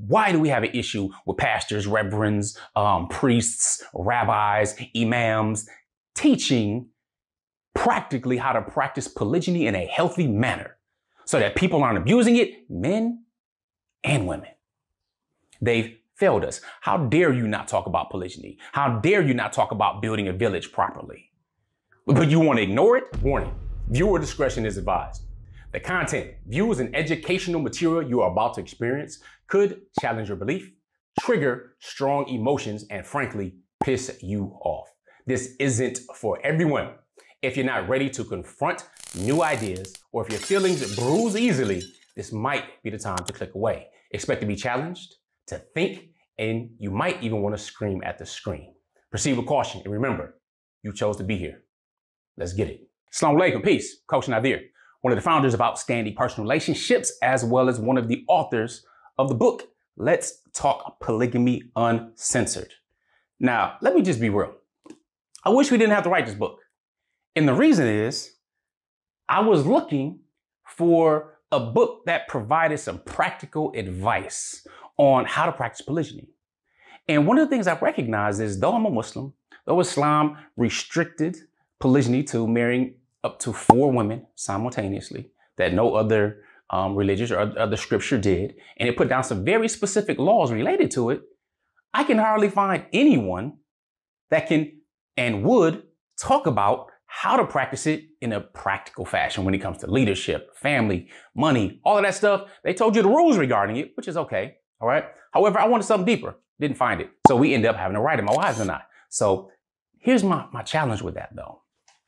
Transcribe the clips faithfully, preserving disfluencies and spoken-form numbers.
why do we have an issue with pastors, reverends, um, priests, rabbis, imams teaching practically how to practice polygyny in a healthy manner so that people aren't abusing it, men and women? They've failed us. How dare you not talk about polygyny? How dare you not talk about building a village properly? But you want to ignore it? Warning, viewer discretion is advised. The content, views, and educational material you are about to experience could challenge your belief, trigger strong emotions, and frankly, piss you off. This isn't for everyone. If you're not ready to confront new ideas, or if your feelings bruise easily, this might be the time to click away. Expect to be challenged, to think, and you might even want to scream at the screen. Proceed with caution, and remember, you chose to be here. Let's get it. Assalamu alaikum, peace. Coach Nazir, one of the founders of Outstanding Personal Relationships, as well as one of the authors of the book, Let's Talk Polygamy Uncensored. Now, let me just be real. I wish we didn't have to write this book. And the reason is, I was looking for a book that provided some practical advice on how to practice polygyny. And one of the things I recognize is, though I'm a Muslim, though Islam restricted polygyny to marrying up to four women simultaneously, that no other um, religious or other scripture did, and it put down some very specific laws related to it, I can hardly find anyone that can and would talk about how to practice it in a practical fashion when it comes to leadership, family, money, all of that stuff. They told you the rules regarding it, which is okay, all right? However, I wanted something deeper, didn't find it. So we ended up having to write it, my wives and I. So here's my, my challenge with that though.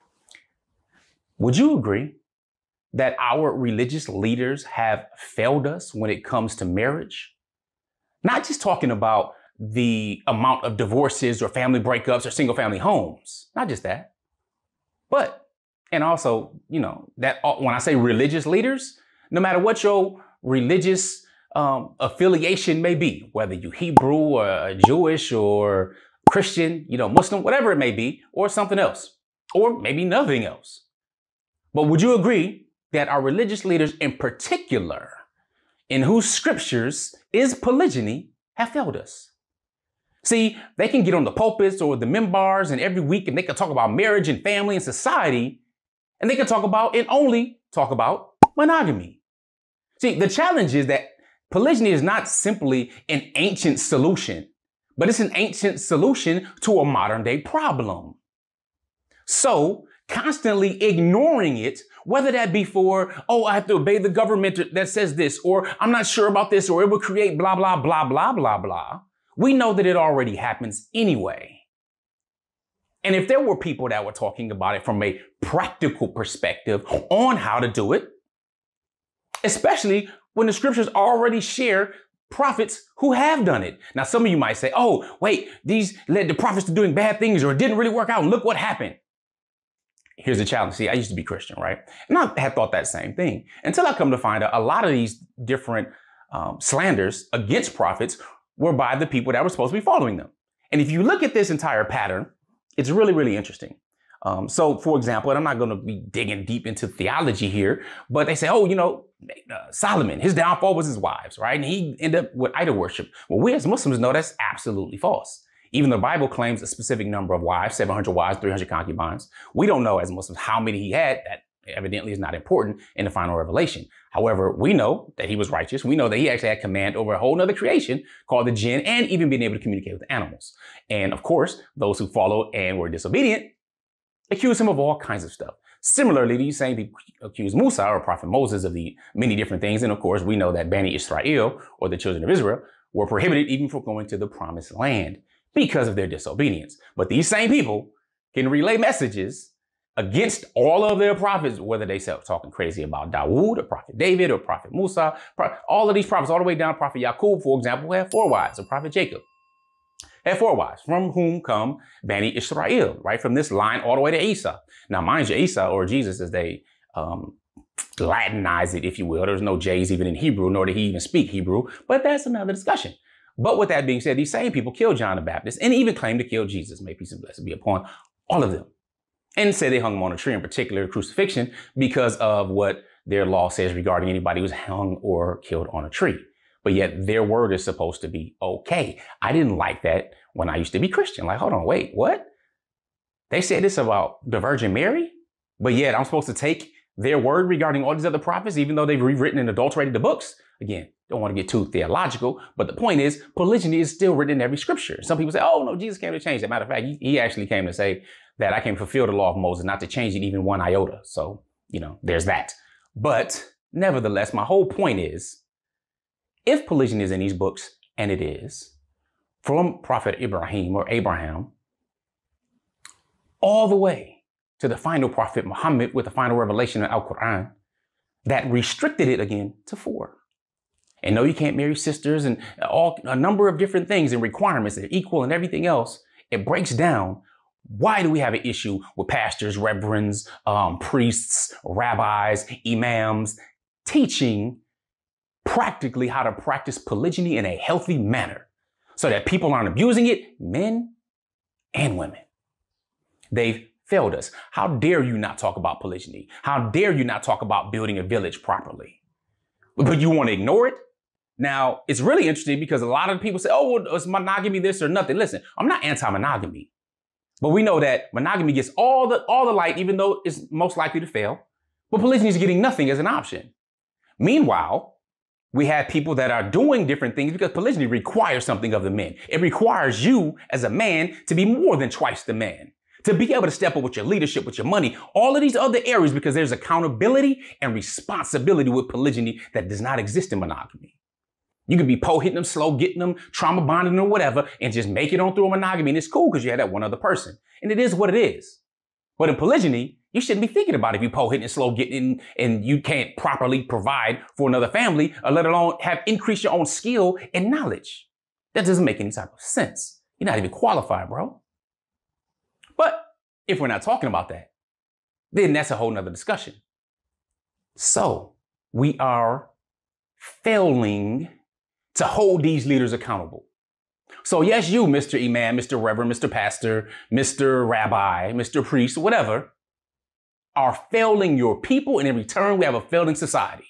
Would you agree that our religious leaders have failed us when it comes to marriage? Not just talking about the amount of divorces or family breakups or single family homes, not just that, but, and also, you know, that when I say religious leaders, no matter what your religious um, affiliation may be, whether you Hebrew or Jewish or Christian, you know, Muslim, whatever it may be, or something else, or maybe nothing else. But would you agree that our religious leaders in particular, in whose scriptures is polygyny, have failed us? See, they can get on the pulpits or the minbars and every week and they can talk about marriage and family and society, and they can talk about and only talk about monogamy. See, the challenge is that polygyny is not simply an ancient solution, but it's an ancient solution to a modern day problem. So, constantly ignoring it, whether that be for, oh, I have to obey the government that says this, or I'm not sure about this, or it will create blah, blah, blah, blah, blah, blah. We know that it already happens anyway. And if there were people that were talking about it from a practical perspective on how to do it, especially when the scriptures already share prophets who have done it. Now, some of you might say, oh, wait, these led the prophets to doing bad things, or it didn't really work out, and look what happened. Here's the challenge. See, I used to be Christian, right? And I had thought that same thing until I come to find out a lot of these different um, slanders against prophets were by the people that were supposed to be following them. And if you look at this entire pattern, it's really, really interesting. Um, so, for example, and I'm not going to be digging deep into theology here, but they say, oh, you know, uh, Solomon, his downfall was his wives, right? And he ended up with idol worship. Well, we as Muslims know that's absolutely false. Even the Bible claims a specific number of wives, seven hundred wives, three hundred concubines. We don't know as Muslims how many he had. That evidently is not important in the final revelation. However, we know that he was righteous. We know that he actually had command over a whole nother creation called the jinn, and even being able to communicate with animals. And of course, those who followed and were disobedient accused him of all kinds of stuff. Similarly, these same people accused Musa, or Prophet Moses, of the many different things. And of course, we know that Bani Israel, or the children of Israel, were prohibited even from going to the promised land because of their disobedience. But these same people can relay messages against all of their prophets, whether they start talking crazy about Dawood, or Prophet David, or Prophet Musa, all of these prophets, all the way down to Prophet Yaqub, for example, who had four wives, or Prophet Jacob had four wives, from whom come Bani Israel, right? From this line all the way to Isa. Now, mind you, Isa, or Jesus, as they um, Latinize it, if you will. There's no J's even in Hebrew, nor did he even speak Hebrew, but that's another discussion. But with that being said, these same people killed John the Baptist and even claimed to kill Jesus. May peace and blessing be upon all of them. And say they hung him on a tree, in particular crucifixion, because of what their law says regarding anybody who's hung or killed on a tree. but yet their word is supposed to be okay. I didn't like that when I used to be Christian. Like, hold on, wait, what? They said this about the Virgin Mary, but yet I'm supposed to take their word regarding all these other prophets, even though they've rewritten and adulterated the books. Again, don't want to get too theological, but the point is polygyny is still written in every scripture. Some people say, oh no, Jesus came to change that. Matter of fact, he, he actually came to say that I came to fulfill the law of Moses, not to change it even one iota. So, you know, there's that. But nevertheless, my whole point is, if polygyny is in these books, and it is, from Prophet Ibrahim or Abraham, all the way to the final prophet Muhammad with the final revelation of Al-Quran, that restricted it again to four. And no, you can't marry sisters and all a number of different things and requirements that are equal and everything else. It breaks down. Why do we have an issue with pastors, reverends, um, priests, rabbis, imams teaching practically how to practice polygyny in a healthy manner so that people aren't abusing it, men and women? They've failed us. How dare you not talk about polygyny? How dare you not talk about building a village properly? But you want to ignore it? Now, it's really interesting because a lot of people say, oh, well, it's monogamy this or nothing. Listen, I'm not anti-monogamy, but we know that monogamy gets all the, all the light, even though it's most likely to fail. But polygyny is getting nothing as an option. Meanwhile, we have people that are doing different things because polygyny requires something of the men. It requires you as a man to be more than twice the man, to be able to step up with your leadership, with your money, all of these other areas, because there's accountability and responsibility with polygyny that does not exist in monogamy. You could be pole hitting them, slow getting them, trauma bonding or whatever, and just make it on through a monogamy. And it's cool because you had that one other person. And it is what it is. But in polygyny, you shouldn't be thinking about if you pole hitting and slow getting and you can't properly provide for another family, or let alone have increased your own skill and knowledge. That doesn't make any type of sense. You're not even qualified, bro. But if we're not talking about that, then that's a whole nother discussion. So we are failing to hold these leaders accountable. So yes, you, Mister Imam, Mister Reverend, Mister Pastor, Mister Rabbi, Mister Priest, whatever, are failing your people, and in return, we have a failing society.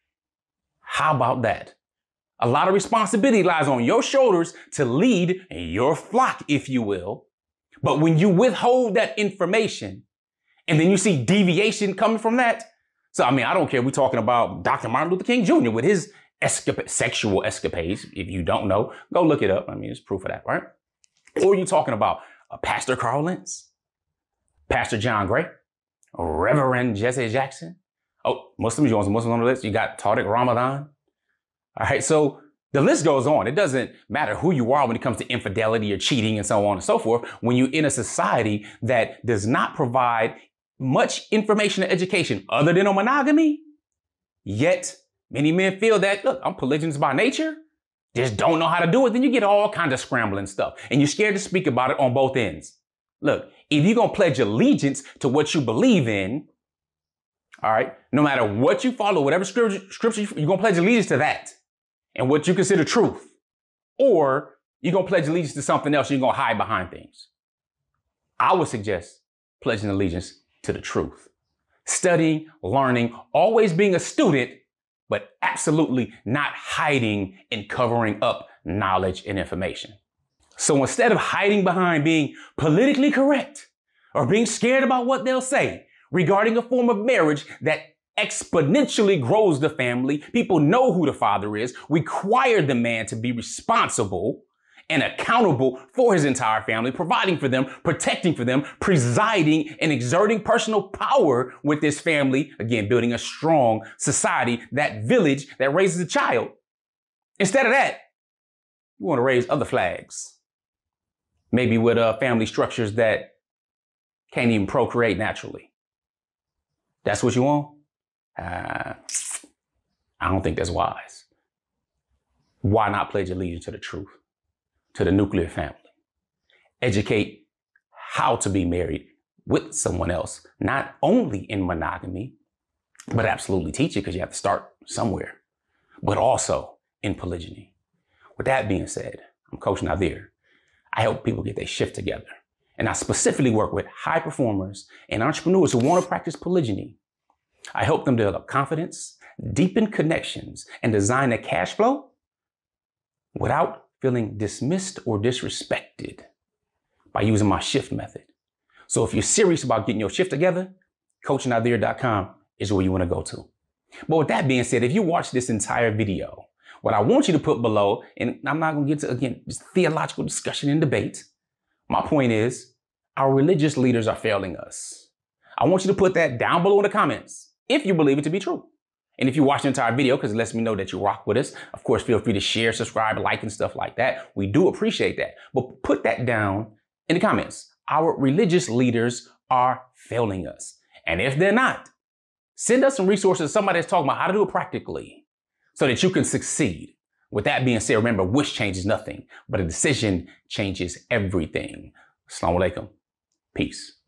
How about that? A lot of responsibility lies on your shoulders to lead your flock, if you will. But when you withhold that information, and then you see deviation coming from that, so I mean, I don't care. We're talking about Doctor Martin Luther King Junior with his escap- sexual escapades. If you don't know, go look it up. I mean, there's proof of that, right? Or you're talking about uh, Pastor Carl Lentz, Pastor John Gray, Reverend Jesse Jackson. Oh, Muslims, you want some Muslims on the list? You got Tariq Ramadan. All right, so the list goes on. It doesn't matter who you are when it comes to infidelity or cheating and so on and so forth. When you're in a society that does not provide much information and education other than on monogamy, yet many men feel that, look, I'm polygynous by nature, just don't know how to do it, then you get all kinds of scrambling stuff. And you're scared to speak about it on both ends. Look, if you're going to pledge allegiance to what you believe in, all right, no matter what you follow, whatever scripture, scripture you're going to pledge allegiance to that and what you consider truth. Or you're going to pledge allegiance to something else and you're going to hide behind things. I would suggest pledging allegiance to the truth. Studying, learning, always being a student, but absolutely not hiding and covering up knowledge and information. So instead of hiding behind being politically correct or being scared about what they'll say regarding a form of marriage that exponentially grows the family, people know who the father is, require the man to be responsible and accountable for his entire family, providing for them, protecting for them, presiding and exerting personal power with this family, again, building a strong society, that village that raises a child. Instead of that, you want to raise other flags. Maybe with uh, family structures that can't even procreate naturally. That's what you want? Uh, I don't think that's wise. Why not pledge allegiance to the truth, to the nuclear family? Educate how to be married with someone else, not only in monogamy, but absolutely teach it because you have to start somewhere, but also in polygyny. With that being said, I'm Coach Nazir. I help people get their shift together. And I specifically work with high performers and entrepreneurs who want to practice polygyny. I help them develop confidence, deepen connections, and design a cash flow without feeling dismissed or disrespected by using my shift method. So if you're serious about getting your shift together, coach nazir dot com is where you want to go to. But with that being said, if you watch this entire video, what I want you to put below, and I'm not going to get to, again, just theological discussion and debate. My point is, our religious leaders are failing us. I want you to put that down below in the comments if you believe it to be true. And if you watch the entire video, because it lets me know that you rock with us, of course, feel free to share, subscribe, like, and stuff like that. We do appreciate that. But put that down in the comments. Our religious leaders are failing us. And if they're not, send us some resources, somebody that's talking about how to do it practically so that you can succeed. With that being said, remember, wish changes nothing, but a decision changes everything. Assalamu alaikum. Peace.